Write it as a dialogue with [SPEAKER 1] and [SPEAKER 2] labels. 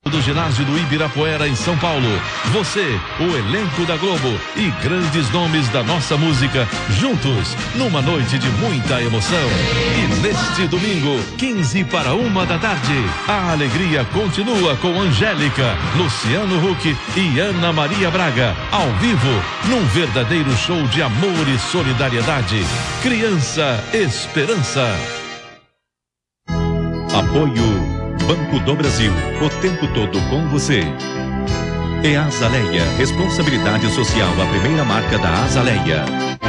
[SPEAKER 1] Do ginásio do Ibirapuera, em São Paulo. Você, o elenco da Globo e grandes nomes da nossa música, juntos, numa noite de muita emoção. E neste domingo, 15 para 1 da tarde, a alegria continua com Angélica, Luciano Huck e Ana Maria Braga, ao vivo, num verdadeiro show de amor e solidariedade. Criança Esperança. Apoio Banco do Brasil, o tempo todo com você. E Azaleia, responsabilidade social, a primeira marca da Azaleia.